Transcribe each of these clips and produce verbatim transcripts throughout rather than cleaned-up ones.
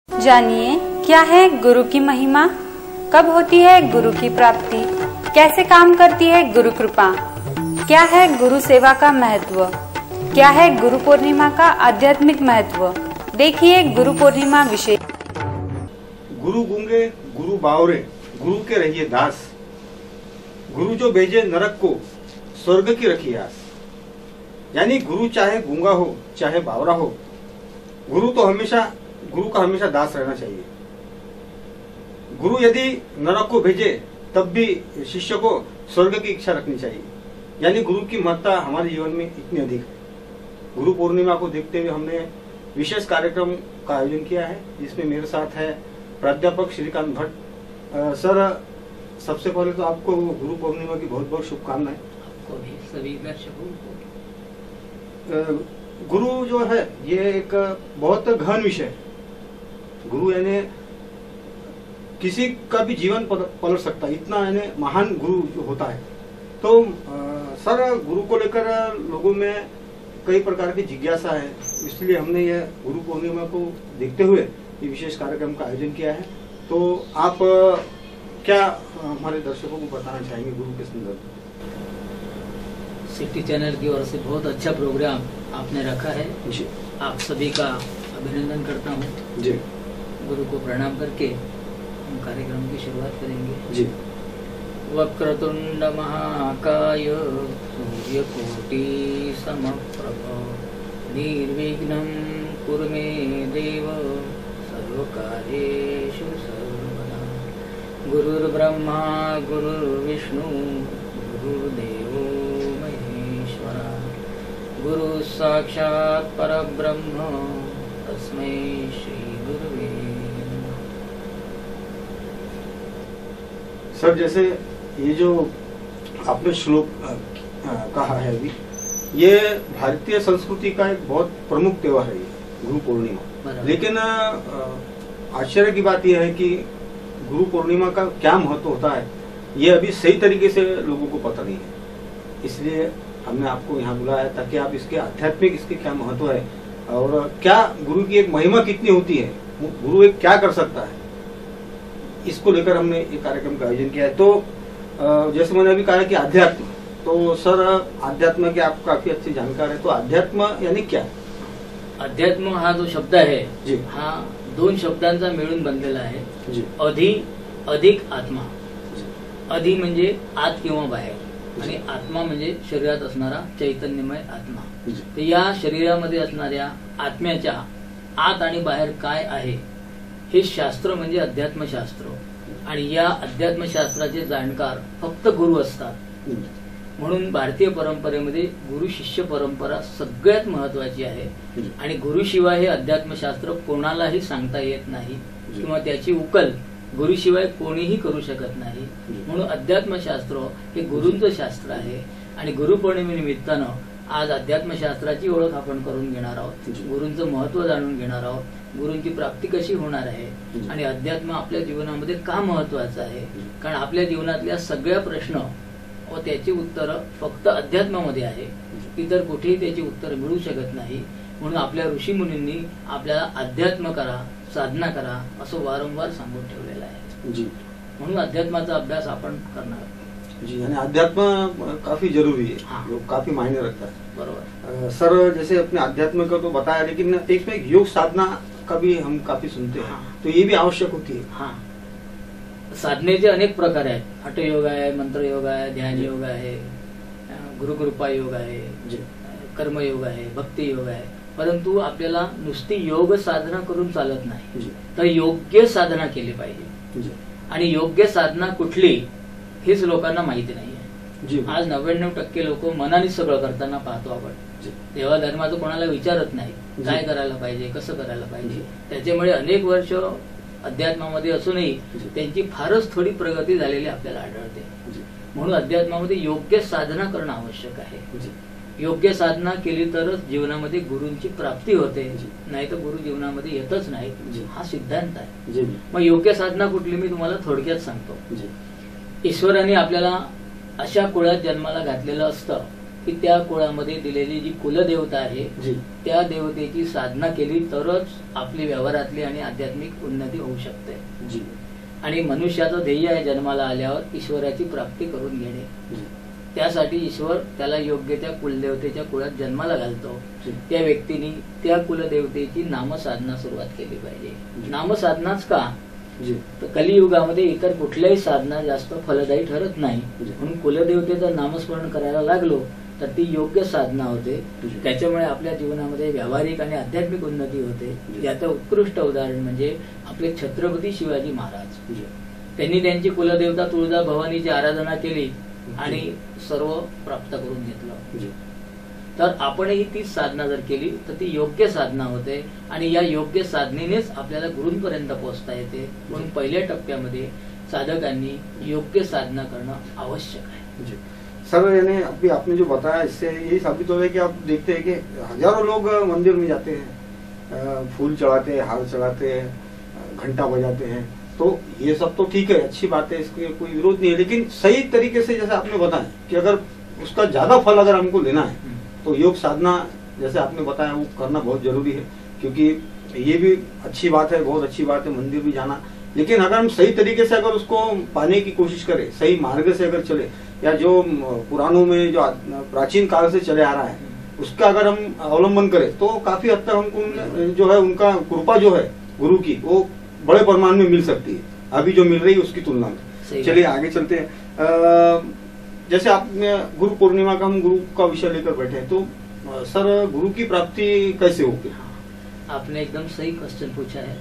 जानिए क्या है गुरु की महिमा, कब होती है गुरु की प्राप्ति, कैसे काम करती है गुरु कृपा, क्या है गुरु सेवा का महत्व, क्या है गुरु पूर्णिमा का आध्यात्मिक महत्व। देखिए गुरु पूर्णिमा विशेष। गुरु गूंगे गुरु बावरे, गुरु के रहिए दास, गुरु जो भेजे नरक को स्वर्ग की रखी आस। यानी गुरु चाहे गूंगा हो चाहे बावरा हो, गुरु तो हमेशा गुरु का हमेशा दास रहना चाहिए। गुरु यदि नरक को भेजे तब भी शिष्य को स्वर्ग की इच्छा रखनी चाहिए। यानी गुरु की महत्ता हमारे जीवन में इतनी अधिक है। गुरु पूर्णिमा को देखते हुए हमने विशेष कार्यक्रम का आयोजन किया है, जिसमें मेरे साथ है प्राध्यापक श्रीकांत भट्ट। सर, सबसे पहले तो आपको गुरु पूर्णिमा की बहुत बहुत शुभकामनाएं। आपको भी, सभी दर्शकों को। गुरु जो है ये एक बहुत गहन विषय है। गुरु यानी किसी का भी जीवन पलट सकता है, इतना यानी महान गुरु जो होता है। तो आ, सर, गुरु को लेकर लोगों में कई प्रकार की जिज्ञासा है, इसलिए हमने ये गुरु पूर्णिमा को देखते हुए ये विशेष कार्यक्रम का आयोजन किया है। तो आप क्या हमारे दर्शकों को बताना चाहेंगे गुरु के संदर्भ में? सिटी चैनल की ओर से बहुत अच्छा प्रोग्राम आपने रखा है जी। आप सभी का अभिनंदन करता हूँ जी। गुरु को प्रणाम करके हम कार्यक्रम की शुरुआत करेंगे जी। वक्रतुंड महाकाय सूर्यकोटि समप्रभ निर्विघ्नं कुरु मे देव सर्वकार्येषु सर्वदा। गुरुर्ब्रह्मा गुरुर्विष्णु गुरुर्देवो महेश्वरा, गुरु साक्षात् परब्रह्म तस्मै श्री गुरुवे नमः। सर, जैसे ये जो आपने श्लोक कहा है अभी, ये भारतीय संस्कृति का एक बहुत प्रमुख त्योहार है, ये गुरु पूर्णिमा। लेकिन आश्चर्य की बात यह है कि गुरु पूर्णिमा का क्या महत्व होता है ये अभी सही तरीके से लोगों को पता नहीं है। इसलिए हमने आपको यहाँ बुलाया ताकि आप इसके आध्यात्मिक इसके क्या महत्व है और क्या गुरु की एक महिमा कितनी होती है, गुरु एक क्या कर सकता है, इसको लेकर हमने एक कार्यक्रम का आयोजन किया है। तो जैसे मैंने अभी कहा कि अध्यात्म, तो सर अध्यात्म की आप काफी अच्छी जानकार है, तो अध्यात्म यानी क्या? अध्यात्म हा जो शब्द आहे जी, हा दोन शब्दांचा मिळून बनलेला आहे जी। अधि अधिक आत्मा। अधि म्हणजे आत किंवा बाहेर आणि आत्मा म्हणजे शरीरात असणारा चैतन्यमय आत्मा। तर या शरीरामध्ये असणाऱ्या आत्म्याच्या आत आणि बाहेर काय आहे हे शास्त्र म्हणजे अध्यात्मशास्त्र, आणि या अध्यात्मशास्त्राचे जाणकार फक्त गुरु असतात। म्हणून भारतीय परंपरेमध्ये गुरु शिष्य परंपरा सगळ्यात महत्वाची आहे, आणि गुरुशिवाय हे अध्यात्मशास्त्र कोणालाही सांगता येत नाही किंवा त्याची उकल गुरुशिवाय कोणीही करू शकत नाही। म्हणून अध्यात्मशास्त्र हे गुरूंचं शास्त्र आहे, आणि गुरुपौर्णिमेनिमित्तानं आज अध्यात्मशास्त्राची ओळख आपण करून घेणार आहोत, गुरूंचं महत्व जाणून घेणार आहोत, गुरूंची प्राप्ती कशी होणार आहे, आणि अध्यात्म आपल्या जीवनामध्ये का महत्वाचं आहे। कारण आपल्या जीवनातल्या सगळ्या प्रश्न व त्याची उत्तर फक्त अध्यात्मामध्ये आहे, इतर कुठेही त्याची उत्तर मिळू शकत नाही। म्हणून आपल्या ऋषी मुनींनी आपल्याला अध्यात्म करा, साधना करा असं वारंवार सांगून ठेवलेलं आहे जी। म्हणून अध्यात्माचा अभ्यास आपण करणार जी, यानी अध्यात्म काफी जरूरी है, लोग काफी मायने रखता है। बरोबर। सर, जैसे अपने अध्यात्म का तो बताया, लेकिन एक में योग साधना का भी हम काफी सुनते हैं, तो ये भी आवश्यक होती है। हाँ, साधनेचे अनेक प्रकार आहेत। हठयोग आहे, मंत्र योग आहे, ध्यान योग आहे, गुरुकृपा योग आहे, कर्मयोग आहे, भक्ती योग आहे। परंतु आपल्याला नुसती योग साधना करून चालत नाही, तर योग्य साधना केली पाहिजे, आणि योग्य साधना कुठली हेच लोकांना माहिती नाहीये। आज नव्याण्णव टक्के लोक मनाने सगळं करताना पाहतो आपण। देवा धर्माचं कोणाला विचारत नाही काय करायला पाहिजे, कसं करायला पाहिजे। त्याच्यामुळे अनेक वर्ष अध्यात्मामध्ये असूनही त्यांची फारच थोडी प्रगती झालेली आपल्याला आढळते। म्हणून अध्यात्मामध्ये योग्य साधना करणं आवश्यक आहे। योग्य साधना केली तरच जीवनामध्ये गुरूंची प्राप्ती होते, नाही तर गुरु जीवनामध्ये येतच नाही, हा सिद्धांत आहे। मग योग्य साधना कुठली मी तुम्हाला थोडक्यात सांगतो। ईश्वराने आपल्याला अशा कुळात जन्माला घातलेलं असतं की त्या कुळामध्ये दिलेली जी कुलदेवता आहे जी त्या देवतेची साधना केली तरच आपली व्यवहारातली आणि आध्यात्मिक उन्नती होऊ शकते. जी आणि मनुष्याचं ध्येय आहे जन्माला आल्यावर ईश्वराची प्राप्ती करून घेणे. जी त्यासाठी ईश्वर त्याला योग्य त्या कुलदेवतेच्या कुळात जन्माला घालतो. जी. त्या व्यक्तीने त्या कुलदेवतेची नामसाधना सुरुवात केली पाहिजे. जी. नामसाधनाच का जी तर कलियुगामध्ये इतर कुठल्याही साधना जास्त फलदायी ठरत नाही. जी. म्हणून कुलदेवतेचं नामस्मरण करायला लागलो तर ती योग्य साधना होते. जी. त्याच्यामुळे आपल्या जीवनामध्ये व्यावहारिक आणि आध्यात्मिक उन्नती होते. जी. याचं उत्कृष्ट उदाहरण म्हणजे आपले छत्रपती शिवाजी महाराज. जी त्यांनी त्यांची कुलदेवता तुळजा भवानीची आराधना केली आणि सर्व प्राप्त करून घेतलं. जी तर आपणही तीच साधना जर केली तर ती योग्य साधना होते आणि या योग्य साधनेनेच आपल्याला गुरूंपर्यंत पोहोचता येते. म्हणून पहिल्या टप्प्यामध्ये साधकांनी योग्य साधना करणं आवश्यक आहे. जी सर, यानी अभी आपने जो बताया इससे यही साबित हो रहा है कि आप देखते हैं कि हजारों लोग मंदिर में जाते हैं, फूल चढ़ाते हैं, हार चढ़ाते हैं, घंटा बजाते हैं, तो ये सब तो ठीक है, अच्छी बात है, इसके कोई विरोध नहीं है, लेकिन सही तरीके से जैसे आपने बताया कि अगर उसका ज्यादा फल अगर हमको लेना है तो योग साधना जैसे आपने बताया वो करना बहुत जरूरी है. क्योंकि ये भी अच्छी बात है, बहुत अच्छी बात है मंदिर भी जाना, लेकिन अगर हम सही तरीके से अगर उसको पाने की कोशिश करें, सही मार्ग से अगर चले, या जो पुराणों में जो प्राचीन काल से चले आ रहा है उसका अगर हम अवलंबन करें तो काफी हद तक हमको जो है उनका कृपा जो है गुरु की वो बड़े परिमाण में मिल सकती है अभी जो मिल रही है उसकी तुलना में. चलिए आगे चलते हैं. जैसे आपने गुरु पूर्णिमा का हम गुरु का विषय लेकर बैठे हैं, तो सर गुरु की प्राप्ति कैसे होगी? आपने एकदम सही क्वेश्चन पूछा है.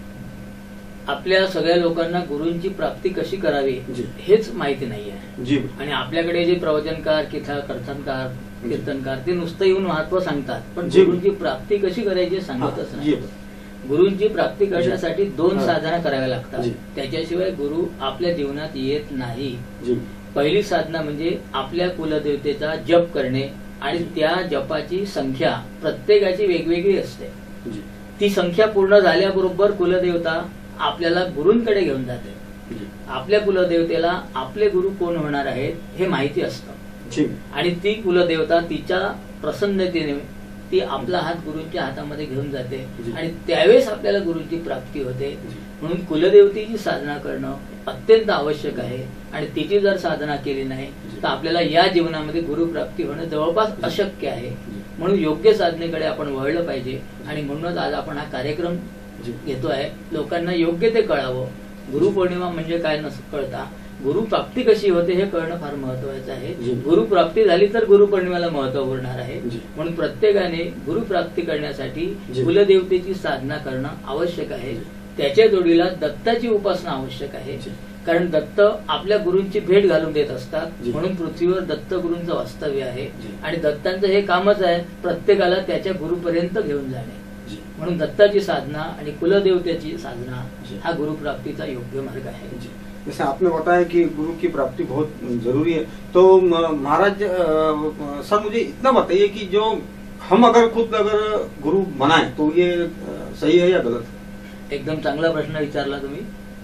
आपल्या सगळ्या लोकांना गुरूंची प्राप्ती कशी करावी हेच माहिती नाही आहे. जी. आणि आपल्याकडे जे प्रवचनकार, किथा कीर्तनकार कीर्तनकार ते नुसतं येऊन महत्व सांगतात, पण गुरूंची प्राप्ती कशी करायची सांगतच नाही. गुरूंची प्राप्ती करण्यासाठी दोन साधना कराव्या लागतात. त्याच्याशिवाय गुरु आपल्या जीवनात येत नाही. पहिली साधना म्हणजे आपल्या कुलदेवतेचा जप करणे आणि त्या जपाची संख्या प्रत्येकाची वेगवेगळी असते. ती संख्या पूर्ण झाल्याबरोबर कुलदेवता आपल्याला गुरूंकडे घेऊन जाते. आपल्या कुलदेवतेला आपले गुरु कोण होणार आहेत हे माहिती असतं आणि ती कुलदेवता तिच्या प्रसन्नतेने ती आपला हात गुरूंच्या हातामध्ये घेऊन जाते आणि त्यावेळेस आपल्याला गुरूंची प्राप्ती होते. म्हणून कुलदेवतेची साधना करणं अत्यंत आवश्यक आहे आणि तिची जर साधना केली नाही तर आपल्याला या जीवनामध्ये गुरुप्राप्ती होणं जवळपास अशक्य आहे. म्हणून योग्य साधनेकडे आपण वळलं पाहिजे आणि म्हणूनच आज आपण हा कार्यक्रम घेतो आहे. लोकांना योग्य ते कळावं. गुरुपौर्णिमा म्हणजे काय न कळता गुरुप्राप्ती कशी होते हे कळणं फार महत्वाचं आहे. गुरुप्राप्ती झाली तर गुरुपौर्णिमेला महत्व उरणार आहे. म्हणून प्रत्येकाने गुरुप्राप्ती करण्यासाठी कुलदेवतेची साधना करणं आवश्यक आहे. त्याच्या जोडीला दत्ताची उपासना आवश्यक आहे. कारण दत्त आपल्या गुरूंची भेट घालून देत असतात. म्हणून पृथ्वीवर दत्त गुरूंचं वास्तव्य आहे आणि दत्तांचं हे कामच आहे प्रत्येकाला त्याच्या गुरुपर्यंत घेऊन जाणे. म्हणून दत्ताची साधना आणि कुलदेवतेची साधना हा गुरुप्राप्तीचा योग्य मार्ग आहे. जैसे आपने बताया कि गुरु की प्राप्ति बहुत जरूरी है, तो महाराज सर मुझे इतना बताइए कि जो हम अगर खुद अगर गुरु बनाए तो ये सही है या गलत? एकदम चांगला प्रश्न विचारला तुम्ही.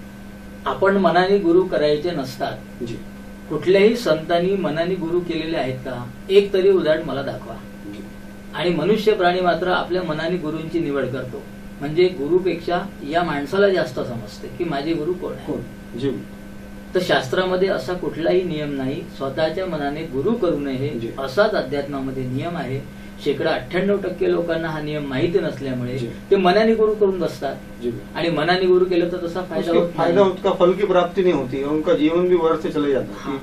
आपण मनाने गुरु करायचे नसतात. जी. कुठल्याही संतांनी मनाने गुरु केलेले आहेत का? एक तरी उदाहरण मला दाखवा. आणि मनुष्य प्राणी मात्र आपल्या मनाने गुरूंची निवड करतो. म्हणजे गुरुपेक्षा या माणसाला जास्त समजते की माझे गुरु कोण आहे. तर शास्त्रामध्ये असा कुठलाही नियम नाही स्वतःच्या मनाने गुरु करू नये असाच अध्यात्मामध्ये नियम आहे. शेकडा अठ्ठ्याण्णव टक्के लोकांना हा नियम माहिती नसल्यामुळे ते मनाने गुरु करून बसतात आणि मनाने गुरु केलं तर तसा फायदा फायदा उसका फल की प्राप्ती नहीं होती, उनका जीवन भी व्यर्थ चले जाता.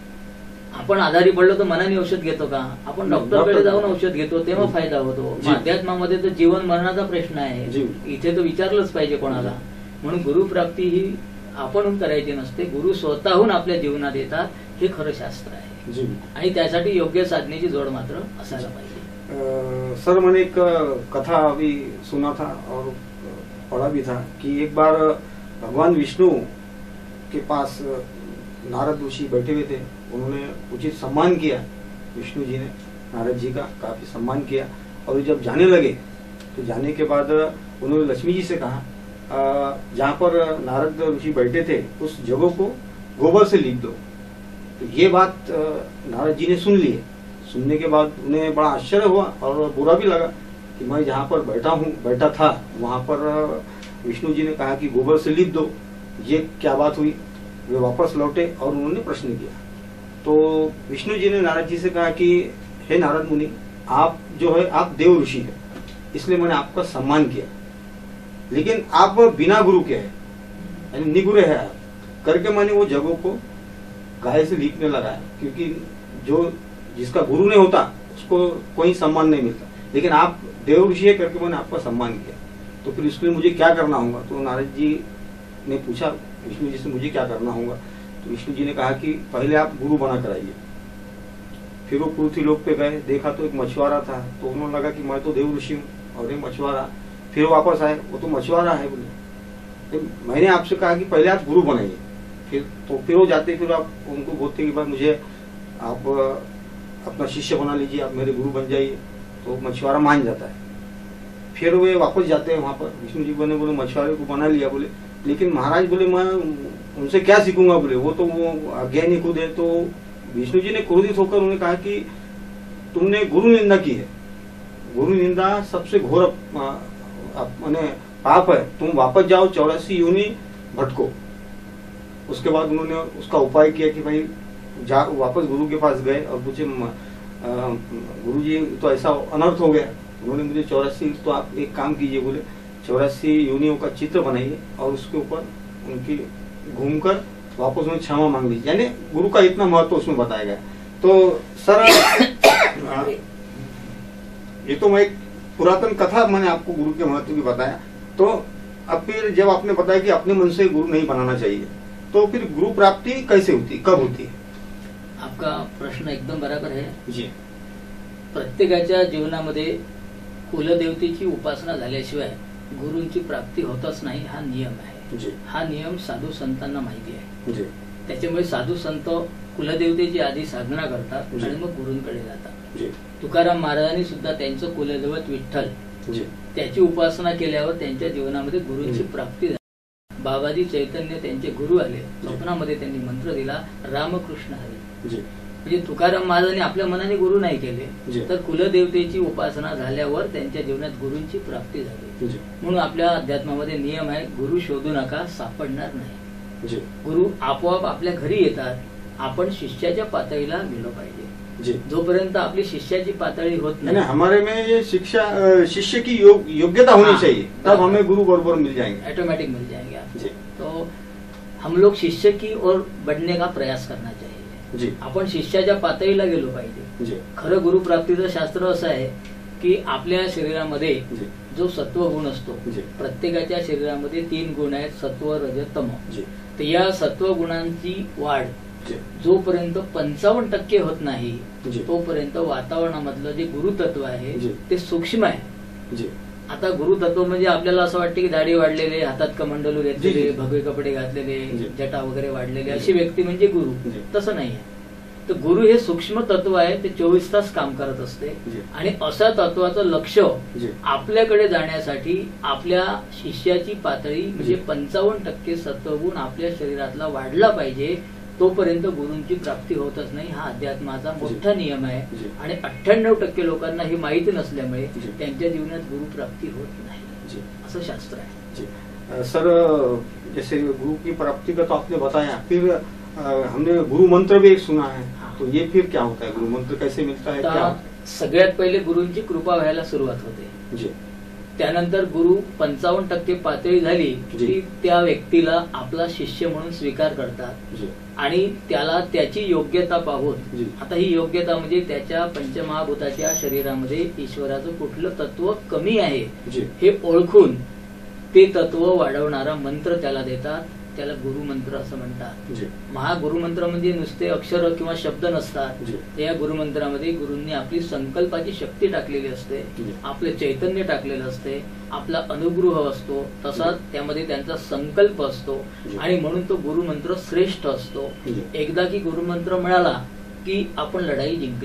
आपण आजारी पडलो तर मनाने औषध घेतो का? आपण डॉक्टरकडे जाऊन औषध घेतो तेव्हा फायदा होतो. अध्यात्मामध्ये तर जीवन मरणाचा प्रश्न आहे. इथे तर विचारलंच पाहिजे कोणाला. म्हणून गुरुप्राप्ती ही आपण करायची नसते. गुरु स्वतःहून आपल्या जीवनात येतात. हे खरं शास्त्र आहे आणि त्यासाठी योग्य साधनेची जोड मात्र असायला पाहिजे. सर मैंने एक कथा अभी सुना था और पढ़ा भी था कि एक बार भगवान विष्णु के पास नारद ऋषि बैठे हुए थे. उन्होंने उचित सम्मान किया. विष्णु जी ने नारद जी का काफी सम्मान किया और जब जाने लगे तो जाने के बाद उन्होंने लक्ष्मी जी से कहा जहाँ पर नारद ऋषि बैठे थे उस जगह को गोबर से लीप दो. तो ये बात नारद जी ने सुन ली. सुनने के बाद उन्हें बड़ा आश्चर्य हुआ और बुरा भी लगा कि मैं जहाँ पर बैठा हूँ बैठा था वहाँ पर विष्णु जी ने कहा कि गोबर से लीप दो, ये क्या बात हुई। वे वापस लौटे और उन्होंने प्रश्न किया। तो विष्णु जी ने नारद जी से कहा कि हे नारद मुनि, आप जो है आप देव ऋषि है, इसलिए मैंने आपका सम्मान किया, लेकिन आप बिना गुरु के हैं, यानी निगुरे है आप, करके मैंने वो जगहों को गाय से लीपने लगाया, क्योंकि जो जिसका गुरु नहीं होता उसको कोई सम्मान नहीं मिलता, लेकिन आप देव ऋषि है करके मैंने आपका सम्मान किया, तो फिर इसके लिए मुझे क्या करना होगा। तो नारद जी ने पूछा विष्णु जी से, मुझे क्या करना होगा। तो विष्णु जी ने कहा कि पहले आप गुरु बना कराइए। फिर वो पृथ्वी लोक पे गए, देखा तो एक मछुआरा था, तो उन्होंने लगा कि मैं तो देव ऋषि हूँ और ये मछुआरा। फिर वापस आए, वो तो मछुआरा है बोले, तो मैंने आपसे कहा कि पहले आप गुरु बनाइए। फिर तो फिर वो जाते, फिर आप उनको बोलते कि भाई मुझे आप अपना शिष्य बना लीजिए, आप मेरे गुरु बन जाइए। तो मछुआरा मान जाता है। फिर वे वापस जाते हैं वहां पर, विष्णु जी बने बोले मछुआरे को बना लिया बोले, लेकिन महाराज बोले मैं उनसे क्या सीखूंगा बोले, वो तो वो अज्ञानी खुद है। तो विष्णु जी ने क्रोधित होकर उन्हें कहा कि तुमने गुरु निंदा की है, गुरु निंदा सबसे घोर माने पाप है, तुम वापस जाओ चौरासी योनि भटको। उसके बाद उन्होंने उसका उपाय किया कि भाई जा वापस गुरु के पास गए और पूछे गुरु जी तो ऐसा अनर्थ हो गया, उन्होंने मुझे चौरासी, तो आप एक काम कीजिए बोले, चौरासी योनियों का चित्र बनाइए और उसके ऊपर उनकी घूमकर वापस उन्हें क्षमा मांग लीजिए। यानी गुरु का इतना महत्व उसमें बताया गया। तो सर ये तो मैं एक पुरातन कथा मैंने आपको गुरु के महत्व की बताया। तो अब फिर जब आपने बताया कि अपने मन से गुरु नहीं बनाना चाहिए, तो फिर गुरु प्राप्ति कैसे होती, कब होती है? आपका प्रश्न एकदम बरोबर आहे जी। प्रत्येकाच्या जीवनामध्ये कुलदेवतेची उपासना झाल्याशिवाय गुरूंची प्राप्ती होतच नाही, हा नियम आहे जी। हा नियम साधू संतांना माहिती आहे जी। त्याच्यामुळे साधू संत कुलदेवतेची आधी साधना करतात आणि मग गुरूंकडे जातात। जी। तुकाराम महाराजांनी सुद्धा त्यांचं कुलदैवत विठ्ठल जी। त्याची उपासना केल्यावर त्यांच्या जीवनामध्ये गुरूंची प्राप्ती झाली। बाबाजी चैतन्य त्यांचे गुरु आले, स्वप्नामध्ये त्यांनी मंत्र दिला रामकृष्ण हरी। म्हणजे तुकाराम महाराजांनी आपल्या मनाने गुरु नाही केले, तर कुलदेवतेची उपासना झाल्यावर त्यांच्या जीवनात गुरूंची प्राप्ती झाली। म्हणून आपल्या अध्यात्मामध्ये नियम आहे, गुरु शोधू नका, सापडणार नाही। गुरु आपोआप आपल्या घरी येतात, आपण शिष्याच्या पातळीला गेलो पाहिजे। जोपर्यंत आपली शिष्याची पातळी होत नहीं, हमारे में ये शिक्षा शिष्य की योग, योग्यता होनी चाहिए, तब हमें गुरु बराबर मिल जाएंगे, ऑटोमेटिक मिल जाएंगे आप। तो हम लोग शिष्य की ओर बढ़ने का प्रयास करना चाहिए जी। आपण शिष्याच्या पातळीला गेलो पाहिजे। खरं गुरु प्राप्तीचं शास्त्र असं आहे की आपल्या शरीरामध्ये जो सत्व गुण असतो, प्रत्येकाच्या शरीरामध्ये तीन गुण आहेत, सत्व रज तम। तर या सत्व गुणांची वाढ जोपर्यंत पंचावन्न टक्के होत नाही तोपर्यंत वातावरणामधलं जे गुरुतत्व आहे ते सूक्ष्म आहे। आता गुरुतत्व म्हणजे आपल्याला असं वाटतं की दाढी वाढलेले, हातात कमंडलू घेतलेले, भगवे कपडे घातलेले, जटा वगैरे वाढलेले अशी व्यक्ती म्हणजे गुरु, तसं नाही आहे। तर गुरु हे सूक्ष्म तत्व आहे, ते चोवीस तास काम करत असते आणि अशा तत्वाचं लक्ष आपल्याकडे जाण्यासाठी आपल्या शिष्याची पातळी म्हणजे पंचावन्न टक्के सत्वगुण आपल्या शरीरातला वाढला पाहिजे, तोपर्यंत गुरूंची प्राप्ती होतच नाही। हा अध्यात्माचा मोठा नियम आहे आणि अठ्ठ्याण्णव टक्के लोकांना हे माहिती नसल्यामुळे त्यांच्या जीवनात गुरु प्राप्ती होत नाही, असं शास्त्र आहे। सर जैसे गुरु की प्राप्ति का तो आपने बताया, फिर हमने गुरु मंत्र भी एक सुना है, तो ये फिर क्या होता है, गुरु मंत्र कैसे मिलता है, क्या? सगळ्यात पहिले गुरूंची कृपा व्हायला सुरुवात होते जी। त्यानंतर गुरु पंचावन्न टक्के पातळी झाली की त्या व्यक्तीला आपला शिष्य म्हणून स्वीकार करतात आणि त्याला त्याची योग्यता पाहून, आता ही योग्यता म्हणजे त्याच्या पंचमहाभूताच्या शरीरामध्ये ईश्वराचं कुठलं तत्व कमी आहे हे ओळखून ते तत्व वाढवणारा मंत्र त्याला देतात, त्याला गुरुमंत्र असं म्हणतात। महागुरुमंत्र म्हणजे नुसते अक्षर किंवा शब्द नसतात, त्या गुरुमंत्रामध्ये गुरूंनी आपली संकल्पाची शक्ती टाकलेली असते, आपले चैतन्य टाकलेलं असते, आपला अनुग्रह असतो, तसाच त्यामध्ये त्यांचा संकल्प असतो आणि म्हणून तो गुरुमंत्र श्रेष्ठ असतो। एकदा की गुरुमंत्र मिळाला की आपण लढाई जिंकली,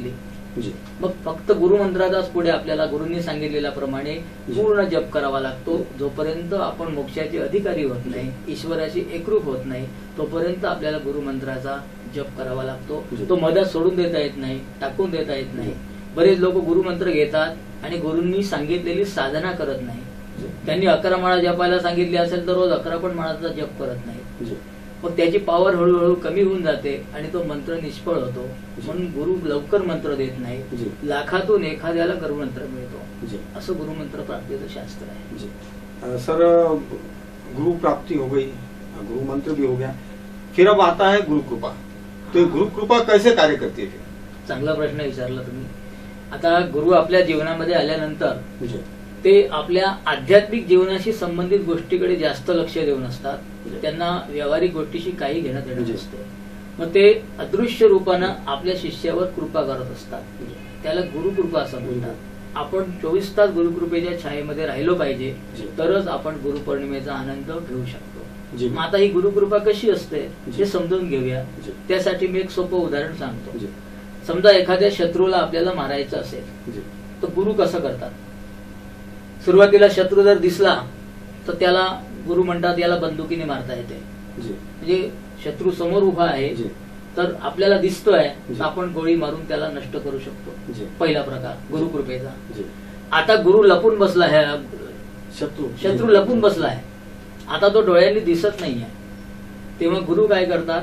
जी. मग फक्त गुरुमंत्राचाच पुढे आपल्याला गुरूंनी सांगितलेल्याप्रमाणे पूर्ण जप करावा लागतो. जोपर्यंत आपण मोक्षाचे अधिकारी होत नाही, ईश्वराशी एकरूप होत नाही, तोपर्यंत आपल्याला गुरुमंत्राचा जप करावा लागतो. तो मधात सोडून देता येत नाही, टाकून देता येत नाही. बरेच लोक गुरुमंत्र घेतात आणि गुरूंनी सांगितलेली साधना करत नाही. त्यांनी अकरा माळा जपायला सांगितली असेल तर रोज अकरा पण माळाचा जप करत नाही. मग त्याची पॉवर हळूहळू कमी होऊन जाते आणि तो मंत्र निष्फळ होतो. म्हणून गुरु लवकर मंत्र देत नाही. लाखातून एखाद्याला गुरुमंत्र मिळतो. असं गुरुमंत्र प्राप्तीचं शास्त्र आहे. सर, गुरु प्राप्ति हो गई, गुरु मंत्र भी हो गया, फिर अब आता है गुरु कृपा. तो गुरु कृपा कैसे कार्य करते है? चांगला प्रश्न विचारला तुम्ही. आता गुरु आपल्या जीवनामध्ये आल्यानंतर ते आपल्या आध्यात्मिक जीवनाशी संबंधित गोष्टीकडे जास्त लक्ष देऊन असतात. त्यांना व्यावहारिक गोष्टीशी काही घेणं देणं नसते. मग ते अदृश्य रूपानं आपल्या शिष्यावर कृपा करत असतात. त्याला गुरुकृपा असं म्हणतात. आपण चोवीस तास गुरुकृपेच्या छायेमध्ये राहिलो पाहिजे, तरच आपण गुरुपौर्णिमेचा आनंद घेऊ शकतो. मग आता ही गुरुकृपा कशी असते हे समजून घेऊया. त्यासाठी मी एक सोपं उदाहरण सांगतो. समजा एखाद्या शत्रूला आपल्याला मारायचं असेल तर गुरु कसं करतात? सुरुवातीला शत्रू जर दिसला तर त्याला गुरु म्हणतात याला बंदुकीने मारता येते. म्हणजे शत्रू समोर उभा आहे तर आपल्याला दिसतोय तर आपण गोळी मारून त्याला नष्ट करू शकतो. पहिला प्रकार गुरुकृपेचा. आता गुरु लपून बसला आहे, शत्रू शत्रू लपून बसला आहे, आता तो डोळ्यांनी दिसत नाहीये. तेव्हा गुरु काय करतात?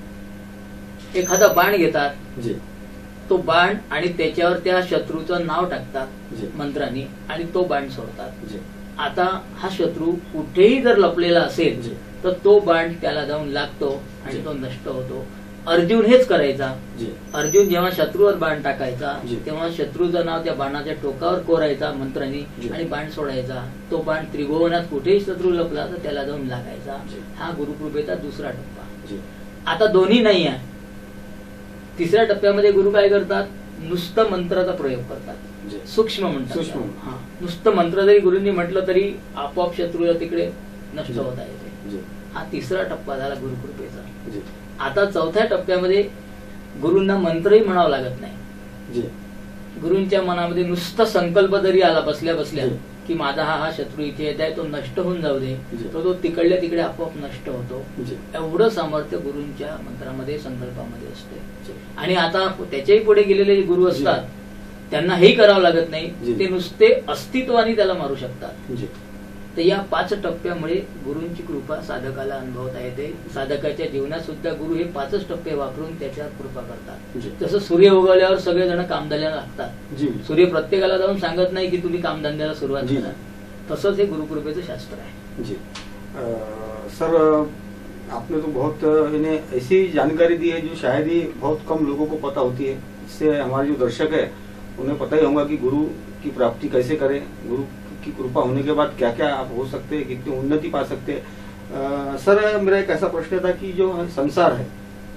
एखादा बाण घेतात, तो बाण आणि त्याच्यावर त्या शत्रूचं नाव टाकतात मंत्रांनी आणि तो बाण सोडतात. आता हा शत्रू कुठेही जर लपलेला असेल तर तो बाण त्याला जाऊन लागतो आणि तो नष्ट होतो. अर्जुन हेच करायचा. अर्जुन जेव्हा शत्रूवर बाण टाकायचा तेव्हा शत्रूचं नाव त्या बाणाच्या टोकावर कोरायचा मंत्रांनी आणि बाण सोडायचा. तो बाण त्रिभुवनात कुठेही शत्रू लपला तर त्याला जाऊन लागायचा. हा गुरुकृपेचा दुसरा टप्पा. आता दोन्ही नाही आहे. तिसऱ्या टप्प्यामध्ये गुरु काय करतात? नुसतं मंत्राचा प्रयोग करतात. सूक्ष्म म्हणतात. हा, नुसतं मंत्र जरी गुरूंनी म्हटलं तरी आपोआप शत्रूला तिकडे नष्ट होता येते. हा तिसरा टप्पा झाला गुरुकृपेचा. आता चौथ्या टप्प्यामध्ये गुरूंना मंत्रही म्हणावं लागत नाही. गुरूंच्या मनामध्ये नुसता संकल्प जरी आला बसल्या बसल्या की माझा हा हा शत्रू इथे येत आहे, तो नष्ट होऊन जाऊ दे, तो तो तिकडल्या तिकडे आपोआप नष्ट होतो. एवढं सामर्थ्य गुरूंच्या मंत्रामध्ये संकल्पामध्ये असते. आणि आता त्याच्याही पुढे गेलेले गुरु असतात त्यांना हेही करावं लागत नाही. ते नुसते अस्तित्वाने त्याला मारू शकतात. तर या पाच टप्प्यामुळे गुरूंची कृपा साधकाला अनुभवता येते. साधकाच्या जीवनात सुद्धा गुरु हे पाचच टप्पे वापरून त्याच्यावर कृपा करतात. जसं सूर्य उगवल्यावर सगळेजण कामधंद्याला लागतात. सूर्य प्रत्येकाला जाऊन सांगत नाही की तुम्ही कामधंद्याला सुरुवात करा. तसंच हे गुरुकृपेचं शास्त्र आहे. जी सर, आपने तो बहुत इन्हें ऐसी जानकारी दी है जो शायद ही बहुत कम लोगों को पता होती है. इससे हमारे जो दर्शक है उन्हें पता ही होगा कि गुरु की प्राप्ति कैसे करें, गुरु की कृपा होने के बाद क्या क्या आप हो सकते हैं, कितनी उन्नति पा सकते हैं. सर, मेरा एक ऐसा प्रश्न था कि जो संसार है,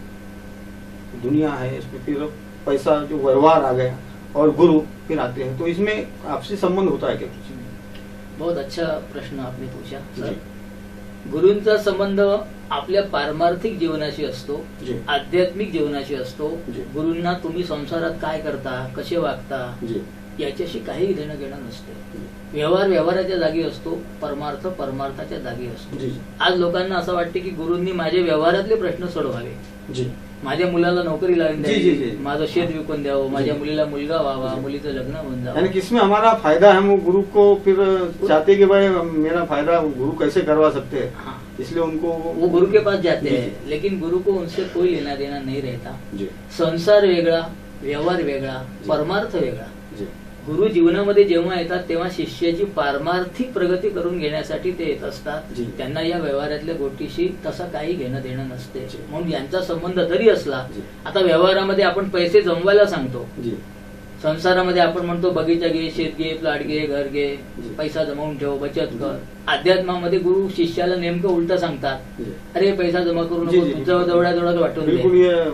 दुनिया है, इसमें फिर पैसा जो व्यवहार आ गया और गुरु फिर आते हैं, तो इसमें आपसी संबंध होता है क्या? बहुत अच्छा प्रश्न आपने पूछा सर. गुरूंचा संबंध आपल्या पारमार्थिक जीवनाशी असतो, आध्यात्मिक जीवनाशी असतो. गुरूंना तुम्ही संसारात काय करता, कसे वागता याच्याशी काही देणं घेणं नसते. व्यवहार व्यवहाराच्या जागी असतो, परमार्थ परमार्थाच्या जागी असतो. आज लोकांना असं वाटते की गुरूंनी माझे व्यवहारातले प्रश्न सोडवावे, माझ्या मुलाला नोकरी लावून द्यावी, माझं शेत विकून द्यावं, माझ्या मुलीला मुलगा व्हावा, मुलीचं लग्न होऊन जावं. यानी किसमें हमारा फायदा है, वो गुरु को फिर चाहते कि भाई मेरा फायदा गुरु कैसे करवा सकते हैं. हाँ. इसलिए उनको वो गुरु के पास जाते हैं, लेकिन गुरु को उनसे कोई लेना देना नहीं रहता. संसार वेगळा, व्यवहार वेगळा, परमार्थ वेगळा. गुरु जीवनामध्ये जेव्हा येतात तेव्हा शिष्याची पारमार्थिक प्रगती करून घेण्यासाठी ते येत असतात. त्यांना या व्यवहारातल्या गोष्टीशी तसा काही घेणं देणं नसते. म्हणून यांचा संबंध जरी असला, आता व्यवहारामध्ये आपण पैसे जमवायला सांगतो, संसारामध्ये आपण म्हणतो बगीचा घे, शेत घे, प्लॉट घे, घर घे, पैसा जमवून ठेव, बचत कर. अध्यात्मामध्ये गुरु शिष्याला नेमकं उलट सांगतात, अरे पैसा जमा करू नको, तुझं जवळा जवळा वाटून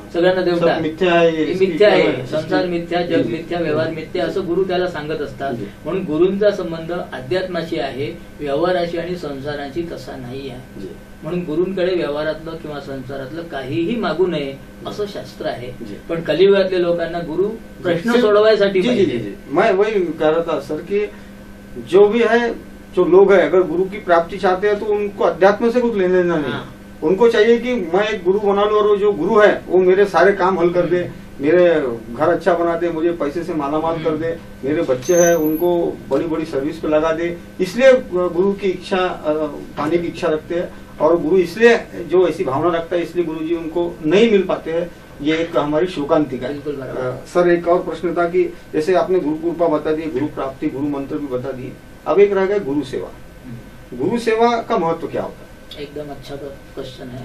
सगळ्यांना देव सब मिथ्या आहे, हे इसकी मिथ्या आहे, क्या है? संसार मिथ्या, जग जी. मिथ्या, व्यवहार मिथ्या असं गुरु त्याला सांगत असतात. जी. म्हणून गुरूंचा संबंध अध्यात्माशी आहे, व्यवहाराशी आणि संसाराशी तसा नाही आहे. जी. म्हणून गुरूंकडे व्यवहारातलं किंवा संसारातलं काहीही मागू नये असं शास्त्र आहे. जी. पण कलियुगातल्या लोकांना गुरु प्रश्न सिर्फ- सोडवायसाठी जी जी जी पाहिजे. जी मैं वही कह रहा था सर कि जो भी है, जो लोग है, अगर गुरु की प्राप्ति चाहते हैं तो उनको अध्यात्म से कुछ लेने देना नहीं. हाँ. उनको चाहिए कि मैं एक गुरु बना लूं और वो जो गुरु है वो मेरे सारे काम हल कर दे, मेरे घर अच्छा बना दे, मुझे पैसे से मालामाल कर दे, मेरे बच्चे हैं उनको बड़ी बड़ी सर्विस पे लगा दे. इसलिए गुरु की इच्छा अ, पाने की इच्छा रखते हैं, और गुरु इसलिए जो ऐसी भावना रखता है इसलिए गुरु जी उनको नहीं मिल पाते हैं. ये एक हमारी शोकांतिका है. बिल्कुल बराबर. अ, सर एक और प्रश्न था कि जैसे आपने गुरु कृपा बता दी, गुरु प्राप्ति, गुरु मंत्र भी बता दिए, अब एक रह गया गुरु सेवा. गुरु सेवा का महत्व क्या होता है? एकदम अच्छा क्वेश्चन आहे.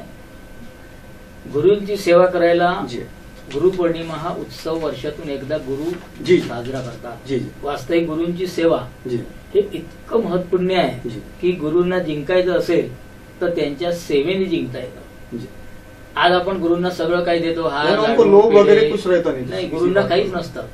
गुरूंची सेवा करायला जी गुरुपौर्णिमा हा उत्सव वर्षातून एकदा गुरु जी. साजरा करतात. जी जी वास्तविक गुरूंची सेवा जी हे इतकं महत्वपूर्ण आहे जी. की गुरूंना जिंकायचं असेल तर त्यांच्या सेवेने जिंकता येतं. जी. आज आपण गुरूंना सगळं काही देतो, हार, आणि उनको लाडू, लोभ पेढे. वगैरे कुछ रहता नहीं. नाही, गुरूंना काहीच नसतं.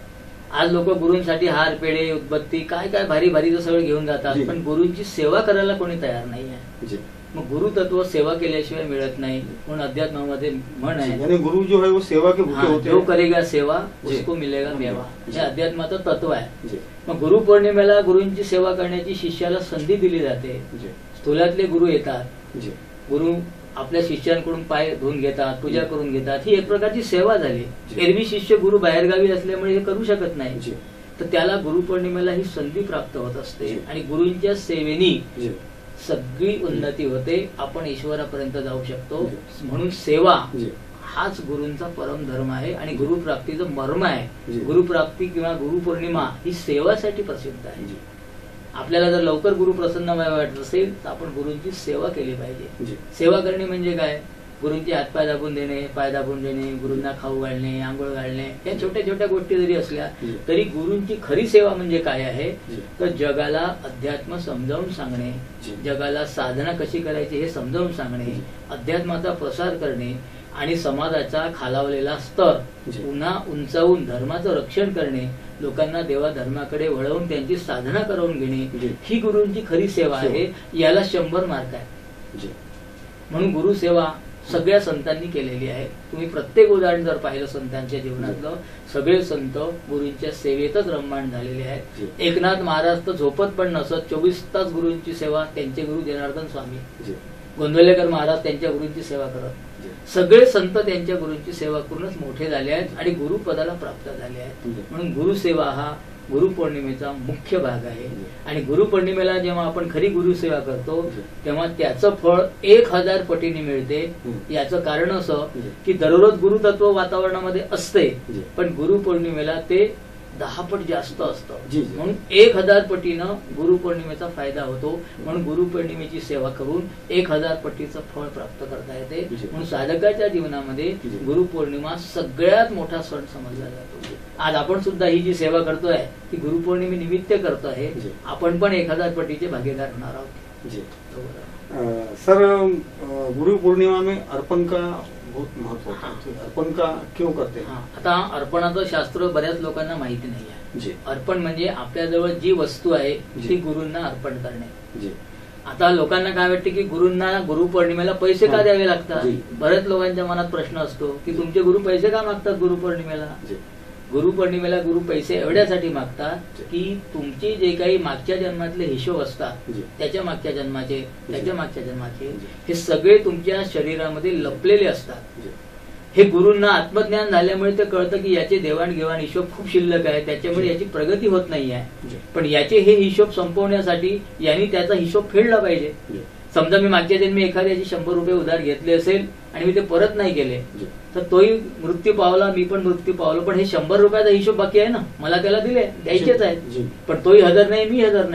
आज लोक गुरूंसाठी हार, पेढे, उदबत्ती काय काय भारी भारी सगळं घेऊन जातात, जी. पण गुरूंची सेवा करायला कोणी तयार नाही आहे. जी. मग गुरु तत्व सेवा केल्याशिवाय मिळत नाही. म्हणून अध्यात्मामध्ये म्हण आहे, यानी गुरु जो है वो सेवा के भूखे हाँ, होते जो हैं. करेगा सेवा जी. उसको मिलेगा मेवा. जी. हे अध्यात्माचं तत्व आहे. जी मग गुरुपौर्णिमेला गुरूंची सेवा करण्याची शिष्याला संधी दिली जाते. जी स्थूलातले गुरु येतात, जी गुरु आपल्या शिष्यांकडून पाय धुवून घेतात, पूजा करून घेतात. ही एक प्रकारची सेवा झाली. जी. एरवी शिष्य गुरु बाहेरगावी असल्यामुळे हे करू शकत नाही, जी तर त्याला गुरुपौर्णिमेला ही संधी प्राप्त होत असते. जी. आणि गुरूंच्या सेवेनी जी सगळी उन्नती होते, आपण ईश्वरापर्यंत जाऊ शकतो. जी. म्हणून सेवा जी हाच गुरूंचा परम धर्म आहे आणि गुरुप्राप्तीचं मर्म आहे. जी. गुरुप्राप्ती किंवा गुरुपौर्णिमा ही सेवासाठी प्रसिद्ध आहे. जी आपल्याला जर लवकर गुरु प्रसन्न व्हावे वाटत असेल तर आपण गुरूंची सेवा केली पाहिजे. जी सेवा करणे म्हणजे काय? गुरूंचे हातपाय दाबून देणे, पाय दाबून देणे, गुरूंना खाऊ घालणे, आंघोळ घालणे, या छोट्या छोट्या गोष्टी जरी असल्या जी. तरी गुरूंची खरी सेवा म्हणजे काय आहे जी. तर जगाला अध्यात्म समजावून सांगणे, जी. जगाला साधना कशी करायची हे समजावून सांगणे, जी. अध्यात्माचा प्रसार करणे आणि समाजाचा खालावलेला स्तर जी. पुन्हा उंचावून धर्माचं रक्षण करणे, लोकांना देवा धर्माकडे वळवून त्यांची साधना करवून घेणे, जी. ही गुरूंची खरी सेवा आहे. याला शंभर मार्क आहे. जी म्हणून गुरुसेवा सगळ्या संतांनी केलेली आहे. तुम्ही प्रत्येक उदाहरण जर पाहिलं संतांच्या जीवनातलं, सगळे संत गुरूंच्या सेवेतच रममाण झालेले आहेत. जी. एकनाथ महाराज तर झोपत पण नसत, चोवीस तास गुरूंची सेवा. त्यांचे गुरु जनार्दन स्वामी, जी गोंदवलेकर महाराज त्यांच्या गुरूंची सेवा करत. जी सगळे संत त्यांच्या गुरूंची सेवा करूनच मोठे झाले आहेत आणि गुरुपदाला प्राप्त झाले आहेत. जी. म्हणून गुरुसेवा हा गुरुपौर्णिमेचा मुख्य भाग आहे. जी. आणि गुरुपौर्णिमेला जेव्हा आपण खरी गुरुसेवा करतो जी. तेव्हा त्याचं फळ एक हजार पटीने मिळते. हम्म. याचं कारण असं जी. की दररोज गुरुतत्व वातावरणामध्ये असते, जी. पण गुरुपौर्णिमेला ते दहा पट जास्त असतं. जी, जी. म्हणून एक हजार पटीनं गुरुपौर्णिमेचा फायदा होतो. म्हणून गुरुपौर्णिमेची सेवा करून एक हजार पटीचं फळ प्राप्त करता येते. जी. म्हणून साधकाच्या जीवनामध्ये जी. गुरुपौर्णिमा सगळ्यात मोठा सण समजला जातो. आज आपण सुद्धा ही जी सेवा करतोय ती गुरुपौर्णिमे निमित्त करतो आहे. जी. आपण पण एक हजार पटीचे भागीदार होणार आहोत. जी बरोबर. अ, सर अ, गुरु पूर्णिमा में अर्पण का बहुत महत्व होता है. तो अर्पण का क्यों करते हैं? हा, आता अर्पणाचं शास्त्र बऱ्याच लोकांना माहिती नाही आहे. जी अर्पण म्हणजे आपल्याजवळ जी वस्तू आहे जी. ती गुरूंना अर्पण करणे. जी आता लोकांना काय वाटते की गुरूंना गुरुपौर्णिमेला पैसे का हा. द्यावे लागतात. जी. बऱ्याच लोकांच्या मनात प्रश्न असतो की तुमचे गुरु पैसे का मागतात गुरुपौर्णिमेला. जी गुरुपौर्णिमेला गुरु पैसे एवढ्यासाठी मागतात जी. की तुमचे जे काही मागच्या जन्मातले हिशोब असतात, जी. त्याच्या मागच्या जन्माचे, त्याच्या मागच्या जन्माचे, जी. हे सगळे तुमच्या शरीरामध्ये लपलेले असतात. जी हे गुरूंना आत्मज्ञान झाल्यामुळे ते कळतं की याचे देवाणघेवाण हिशोब खूप शिल्लक आहे, त्याच्यामुळे याची प्रगती होत नाही आहे. जी. पण याचे हे हिशोब संपवण्यासाठी यांनी त्याचा हिशोब फेडला पाहिजे. जी. समजा मी मागच्या जन्मी एखाद्याचे शंभर रुपये उधार घेतले असेल आणि मी ते परत नाही केले जी. तर तोही मृत्यू पावला, मी पण मृत्यू पावलो, पण हे शंभर रुपयाचा हिशोब बाकी आहे ना, मला त्याला दिले, द्यायचेच जी. आहेत. जी. पण तोही हजर नाही, मी हजर नाही.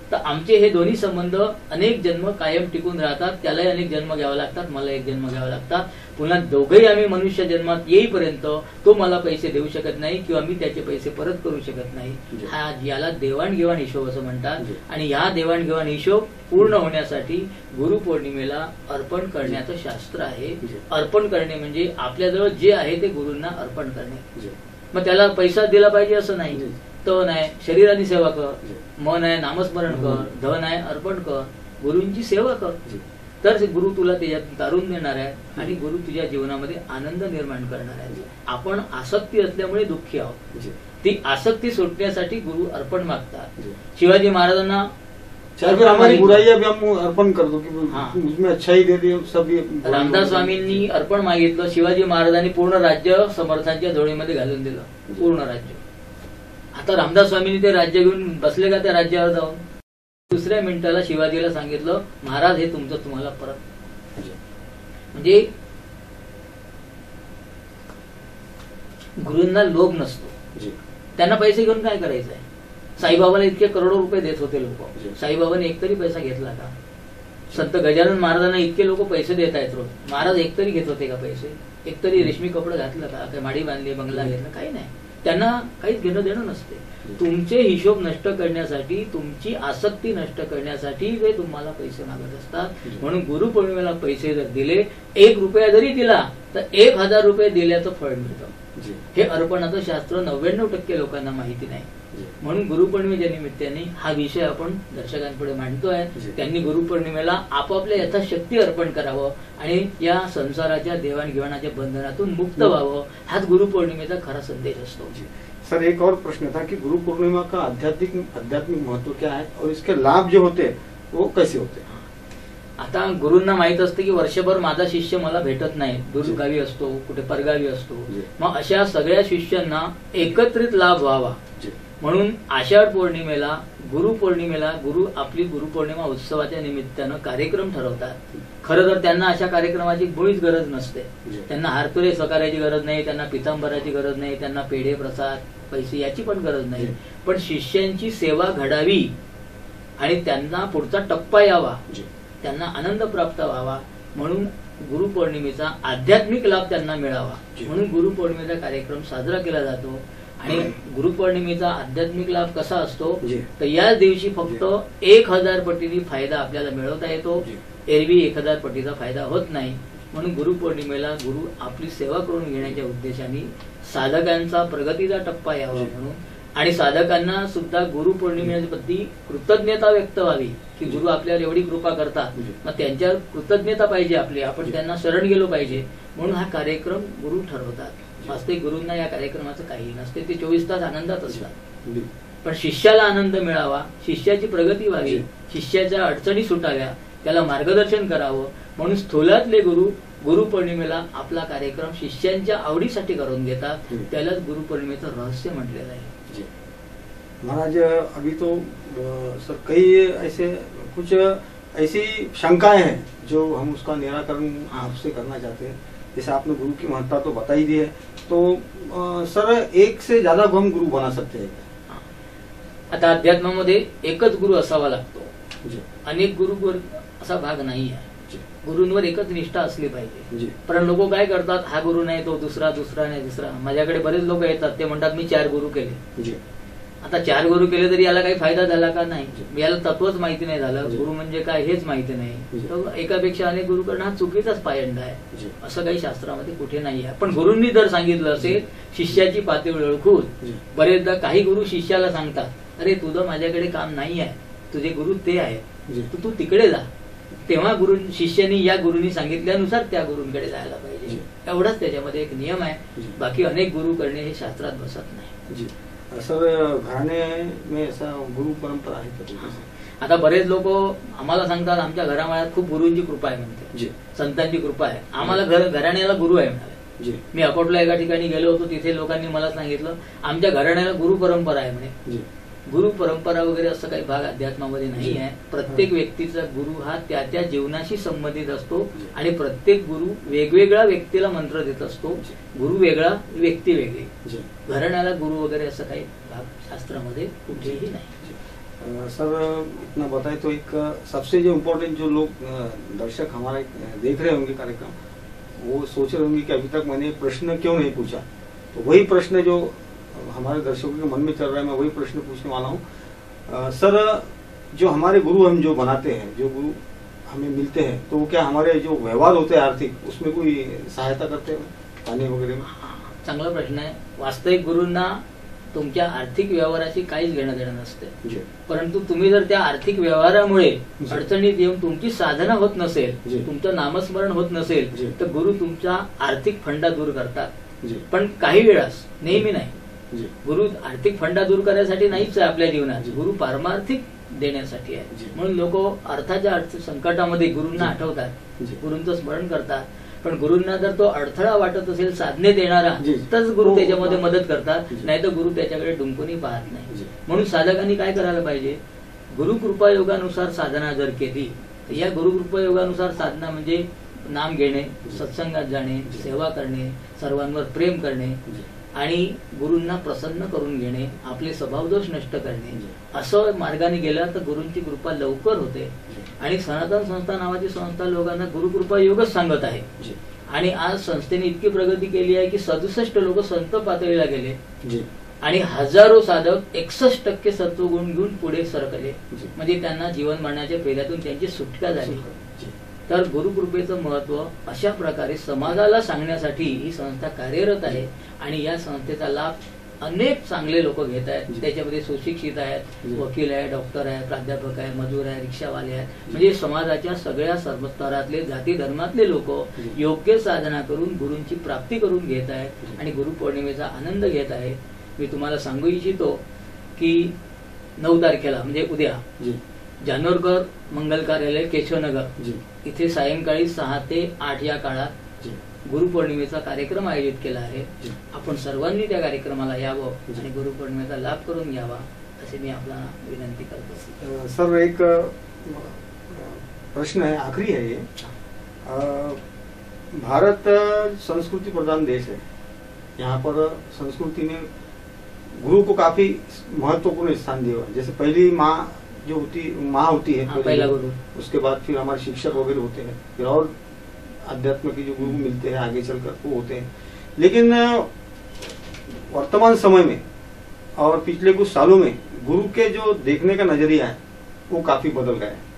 तर आमचे हे दोन्ही संबंध अनेक जन्म कायम टिकून राहतात. त्यालाही अनेक जन्म घ्यावे लागतात, मला एक जन्म घ्यावा लागतात. पुन्हा दोघेही आम्ही मनुष्य जन्मात येईपर्यंत तो मला पैसे देऊ शकत नाही किंवा मी त्याचे पैसे परत करू शकत नाही. हा याला देवाणघेवाण हिशोब असं म्हणतात. आणि या देवाणघेवाण हिशोब पूर्ण होण्यासाठी गुरुपौर्णिमेला अर्पण करण्याचं शास्त्र आहे. अर्पण करणे म्हणजे आपल्याजवळ जे आहे ते गुरूंना अर्पण करणे. मग त्याला पैसा दिला पाहिजे असं नाही. तन आहे शरीराची सेवा कर, मन आहे नामस्मरण कर, धन आहे अर्पण कर, गुरूंची सेवा कर. तर गुरु तुला त्याच्यात तारून देणार आहे आणि गुरु तुझ्या जीवनामध्ये आनंद निर्माण करणार आहे. आपण आसक्ती असल्यामुळे दुःखी आहोत. ती आसक्ती सुटण्यासाठी गुरु अर्पण मागतात. शिवाजी महाराजांना हमारी बुराइयां भी हम अर्पण करतो की उसमें अच्छाई देते सब. रामदास स्वामींनी अर्पण मागितलं. शिवाजी महाराजांनी पूर्ण राज्य समर्थांच्या झोळीमध्ये घालून दिलं, पूर्ण राज्य. आता रामदास स्वामींनी ते राज्य घेऊन बसले का त्या राज्यावर जाऊन? दुसऱ्या मिनिटाला शिवाजीला सांगितलं महाराज हे तुमचं तुम्हाला परत. म्हणजे गुरूंना लोभ नसतो. त्यांना पैसे घेऊन काय करायचं आहे? साईबाबाला इतके करोडो रुपये देत होते लोक, साईबाबाने एकतरी पैसा घेतला का? संत गजानन महाराजांना इतके लोक पैसे देत आहेत रोज, महाराज एकतरी घेत होते का पैसे? एकतरी रेशमी कपडे घातलं का? काही माडी बांधली, बंगला घेतला? काही नाही. त्यांना काहीच घेणं देणं नसते. तुमचे हिशोब नष्ट करण्यासाठी, तुमची आसक्ती नष्ट करण्यासाठी ते तुम्हाला पैसे मागत असतात. म्हणून गुरुपौर्णिमेला पैसे जर दिले, एक रुपया जरी दिला तर एक हजार रुपये दिल्याचं फळ मिळतं. हे अर्पणाचं शास्त्र नव्याण्णव टक्के लोकांना माहिती नाही. म्हणून गुरुपौर्णिमेच्या निमित्ताने हा विषय आपण दर्शकांपुढे मांडतोय. त्यांनी गुरुपौर्णिमेला आपापल्या यथाशक्ती अर्पण करावं आणि या संसाराच्या देवाणघेवाणाच्या बंधनातून मुक्त व्हावं. हाच गुरुपौर्णिमेचा खरा संदेश असतो. सर एक और प्रश्न था कि गुरु पूर्णिमा का आध्यात्मिक आध्यात्मिक महत्व क्या है और इसके लाभ जो होते वो कैसे होते? आता गुरूंना माहित असते की वर्षभर माझा शिष्य मला भेटत नाही, दूर गावी असतो, कुठे परगावी असतो. मग अशा सगळ्या शिष्यांना एकत्रित लाभ व्हावा म्हणून आषाढ पौर्णिमेला, गुरुपौर्णिमेला गुरु आपली गुरुपौर्णिमा उत्सवाच्या निमित्तानं कार्यक्रम ठरवतात. खरं तर त्यांना अशा कार्यक्रमाची मुळीच गरज नसते. त्यांना हारतुरे स्वकाराची गरज नाही, त्यांना पितांबराची गरज नाही, त्यांना पेढे प्रसाद पैसे याची पण गरज नाही. पण शिष्यांची सेवा घडावी आणि त्यांना पुढचा टप्पा यावा, त्यांना आनंद प्राप्त व्हावा म्हणून गुरुपौर्णिमेचा आध्यात्मिक लाभ त्यांना मिळावा म्हणून गुरुपौर्णिमेचा कार्यक्रम साजरा केला जातो. आणि गुरुपौर्णिमेचा आध्यात्मिक लाभ कसा असतो तर याच दिवशी फक्त एक हजार पटीने फायदा आपल्याला मिळवता येतो. एरवी एक हजार पटीचा फायदा होत नाही. म्हणून गुरुपौर्णिमेला गुरु आपली सेवा करून घेण्याच्या उद्देशाने साधकांचा प्रगतीचा टप्पा यावा म्हणून आणि साधकांना सुद्धा गुरुपौर्णिमेप्रती कृतज्ञता व्यक्त व्हावी की गुरु आपल्याला एवढी कृपा करतात, मग त्यांच्यावर कृतज्ञता पाहिजे आपली, आपण त्यांना शरण गेलो पाहिजे म्हणून हा कार्यक्रम गुरु ठरवतात. वास्तविक गुरूंना या कार्यक्रमाचं काही नसते, ते चोवीस तास आनंदात असतात. पण शिष्याला आनंद मिळावा, शिष्याची प्रगती व्हावी, शिष्याच्या अडचणी सुटाव्या, त्याला मार्गदर्शन करावं म्हणून स्थूलातले गुरु गुरुपौर्णिमेला आपला कार्यक्रम शिष्यांच्या आवडीसाठी करून घेतात. त्यालाच गुरुपौर्णिमेचं रहस्य म्हटलेलं आहे. महाराज अभी तो सर कई ऐसे कुछ ऐसी शंकाएं हैं जो हम उसका निराकरण आपसे करना चाहते हैं. जैसे आपने गुरु की महत्ता तो बता ही दी है, तो आ, सर एक से ज्यादा हम गुरु बना सकते हैं? आता अध्यात्मामध्ये एकच गुरु असावा लागतो, अनेक गुरु असा भाग नाही आहे. गुरूंवर एकच निष्ठा असली पाहिजे. पण लोक काय करतात, हा गुरु नाही तो दुसरा, दुसरा नाही दुसरा. माझ्याकडे बरेच लोक येतात, ते म्हणतात मी चार गुरु केले. आता चार गुरु केले तरी याला काही फायदा झाला का? नाही. याला तत्वच माहिती नाही झालं, गुरु म्हणजे काय हेच माहिती नाही. तर एकापेक्षा अनेक गुरु करणं हा चुकीचाच पायंडा आहे. असं काही शास्त्रामध्ये कुठे नाही आहे. पण गुरूंनी जर सांगितलं असेल शिष्याची पातळी ओळखून, बरेचदा काही गुरु शिष्याला सांगतात अरे तुझं माझ्याकडे काम नाही आहे, तुझे गुरु ते आहेत, तू तू तिकडे जा. तेव्हा गुरु शिष्यानी या गुरुनी सांगितल्यानुसार त्या गुरूंकडे जायला पाहिजे. एवढाच त्याच्यामध्ये एक नियम आहे. बाकी अनेक गुरु करणे हे शास्त्रात बसत नाही. सर घराणे में ऐसा गुरु परंपरा आहे? आता बरेच लोक आम्हाला सांगतात आमच्या घरामध्ये खूप गुरूंची कृपा आहे म्हणते, संतांची कृपा आहे. आम्हाला घर घराण्याला गुरु आहे म्हणाले. मी अकोटला एका ठिकाणी गेलो होतो, तिथे लोकांनी मला सांगितलं आमच्या घराण्याला गुरु परंपरा आहे म्हणे. गुरु परंपरा वगैरे असं काही भाग अध्यात्मामध्ये नाही आहे. प्रत्येक व्यक्तीचा गुरु हा त्या त्या जीवनाशी संबंधित असतो आणि प्रत्येक गुरु वेगवेगळ्या व्यक्तीला मंत्र देत असतो. गुरु वेगळा, व्यक्ती वेगळी. घराण्याला गुरु वगैरे असं काही भाग शास्त्रामध्ये कुठेही नाही. सर इतना बताए तो एक सबसे जो इम्पोर्टेंट जो लोग दर्शक हमारे देख रहे होंगे कार्यक्रम, वो सोच रहे होंगे कि अभी तक मैंने प्रश्न क्यों नहीं पूछा। तो वही प्रश्न जो हमारे दर्शकों के मन में चल रहा है, मैं वही प्रश्न पूछने वाला हूँ। सर, जो हमारे गुरु हम जो बनाते हैं, जो गुरु हमें मिलते हैं, तो वो क्या हमारे जो व्यवहार होते हैं आर्थिक, उसमें कोई सहायता करते हैं पाणी वगैरे में? चांगला प्रश्न आहे. वास्तविक गुरूंना तुमच्या आर्थिक व्यवहाराशी काहीच घेणं देणं नसते, परंतु तुम्ही जर त्या आर्थिक व्यवहारामुळे अडचणीत येऊन तुमची साधना होत नसेल, तुमचं नामस्मरण होत नसेल, तर गुरु तुमचा आर्थिक फंडा दूर करतात. पण काही वेळास, नेहमी नाही. गुरु आर्थिक फंडा दूर करण्यासाठी नाहीच आहे आपल्या जीवनात, गुरु पारमार्थिक देण्यासाठी आहे. म्हणून लोक अर्थाच्या अर्थ संकटामध्ये गुरूंना आठवतात, गुरूंचं स्मरण करतात. पण गुरूंना जर तो अडथळा वाटत असेल साधने देणारा, तरच गुरु त्याच्यामध्ये मदत करतात, नाही तर गुरु त्याच्याकडे डुंकूनही पाहत नाही. म्हणून साधकांनी काय करायला पाहिजे? गुरुकृपा योगानुसार साधना जर केली, तर या गुरुकृपा योगानुसार साधना म्हणजे नाम घेणे, सत्संगात जाणे, सेवा करणे, सर्वांवर प्रेम करणे आणि गुरूंना प्रसन्न करून घेणे, आपले स्वभावदोष नष्ट करणे, असं मार्गाने गेला तर गुरूंची कृपा लवकर होते. आणि सनातन संस्था नावाची संस्था लोकांना गुरुकृपा योगच सांगत आहे. आणि आज संस्थेने इतकी प्रगती केली आहे की सदुसष्ट लोक संत पातळीला गेले आणि हजारो साधक एकसष्ट टक्के सत्वगुण घेऊन पुढे सरकले. म्हणजे त्यांना जीवन मरणाच्या पेल्यातून त्यांची सुटका झाली. तर गुरुकृपेचं महत्व अशा प्रकारे समाजाला सांगण्यासाठी ही संस्था कार्यरत आहे. आणि या संस्थेचा लाभ अनेक चांगले लोक घेत आहेत. त्याच्यामध्ये सुशिक्षित आहेत, वकील आहे, डॉक्टर आहे, प्राध्यापक आहे, मजूर आहे, रिक्षावाले आहेत. म्हणजे समाजाच्या सगळ्या सर्वस्तरातले, जाती धर्मातले लोक योग्य साधना करून गुरूंची प्राप्ती करून घेत आहेत आणि गुरुपौर्णिमेचा आनंद घेत आहेत. मी तुम्हाला सांगू इच्छितो की नऊ तारखेला म्हणजे उद्या जानोरकर मंगल कार्यालय केशवनगर इथे सायंकाळी सहा ते आठ या काळात गुरुपौर्णिमेचा कार्यक्रम आयोजित केला आहे. आपण सर्वांनी त्या कार्यक्रमाला यावं आणि गुरुपौर्णिमेचा लाभ करून घ्यावा अशी मी आपल्याला विनंती करतो. सर, एक प्रश्न है, आखिरी है ये. भारत संस्कृति प्रधान देश है. यहाँ पर संस्कृति में गुरु को काफी महत्वपूर्ण स्थान दिया. जैसे पहली माँ जो होती माँ होती है, पहला गुरु, उसके बाद फिर हमारे शिक्षक वगैरह होते हैं, फिर और अध्यात्म के जो गुरु मिलते हैं आगे चलकर वो होते हैं. लेकिन वर्तमान समय में और पिछले कुछ सालों में गुरु के जो देखने का नजरिया है वो काफी बदल गया है.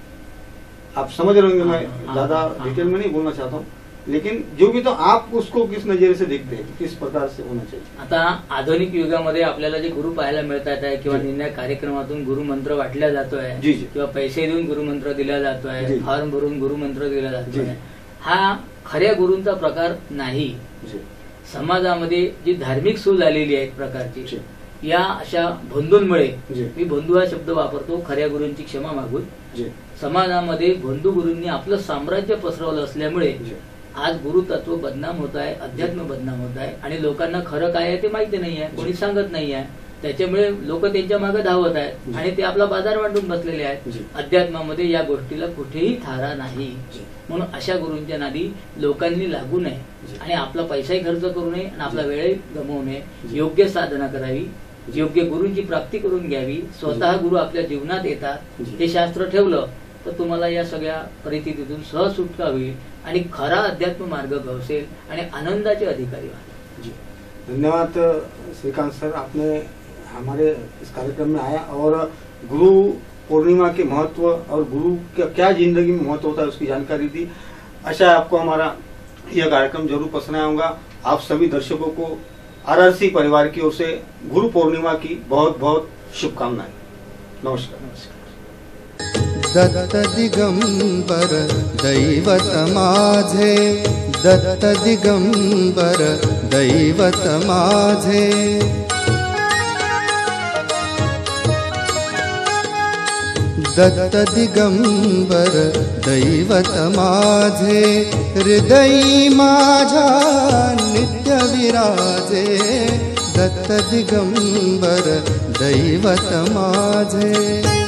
आप समझ रहे होंगे, मैं ज्यादा डिटेल में नहीं बोलना चाहता हूँ, लेकिन जो भी, तो आप उसको किस नजरिए से देखते हैं, किस प्रकार से होना चाहिए? आता आधुनिक युगामध्ये आपल्याला जे गुरु पाहायला मिळतात आहे किंवा निर्णय कार्यक्रमातून गुरुमंत्र वाटला जातोय किंवा पैसे देऊन गुरुमंत्र दिला जातोय, फॉर्म भरून गुरुमंत्र दिला जातोय, हा खऱ्या गुरूंचा प्रकार नाही. समाजामध्ये जी धार्मिक सूज आलेली आहे एक प्रकारची, या अशा बंधूंमुळे, मी बंधू हा शब्द वापरतो खऱ्या गुरूंची क्षमा मागून, समाजामध्ये बंधू गुरूंनी आपलं साम्राज्य पसरवलं असल्यामुळे आज गुरु तत्व बदनाम होत आहे, अध्यात्म बदनाम होत आहे आणि लोकांना खरं काय आहे ते माहिती नाही आहे, कोणी सांगत नाही आहे. त्याच्यामुळे लोक त्यांच्या मागे धावत आहेत आणि ते आपला बाजार वाटून बसलेले आहेत. अध्यात्मामध्ये या गोष्टीला कुठेही थारा नाही. म्हणून अशा गुरूंच्या नादी लोकांनी लागू नये आणि आपला पैसाही खर्च करू नये आणि आपला वेळही गमवू नये. योग्य साधना करावी, योग्य गुरूंची प्राप्ती करून घ्यावी. स्वतः गुरु आपल्या जीवनात येतात, हे शास्त्र ठेवलं तर तुम्हाला या सगळ्या परिस्थितीतून सहज सुटका होईल आणि खरा अध्यात्म मार्ग गवसेल आणि आनंदाचे अधिकारी व्हाल. धन्यवाद श्रीकांत सर, आपने हमारे इस कार्यक्रम में आया और गुरु पूर्णिमा के महत्व और गुरु का क्या जिंदगी में महत्व होता है उसकी जानकारी दी. आशा है आपको हमारा यह कार्यक्रम जरूर पसंद आया होगा. आप सभी दर्शकों को आरआरसी परिवार की ओर से गुरु पूर्णिमा की बहुत बहुत शुभकामनाएं. नमस्कार. नमस्कार. दत्त दिगंबर दैवत माझे, दत्त दिगंबर दैवत माझे, दत्त दिगंबर दैवत माझे, हृदयी माझा नित्य विराजे, दत्त दिगंबर दैवत माझे.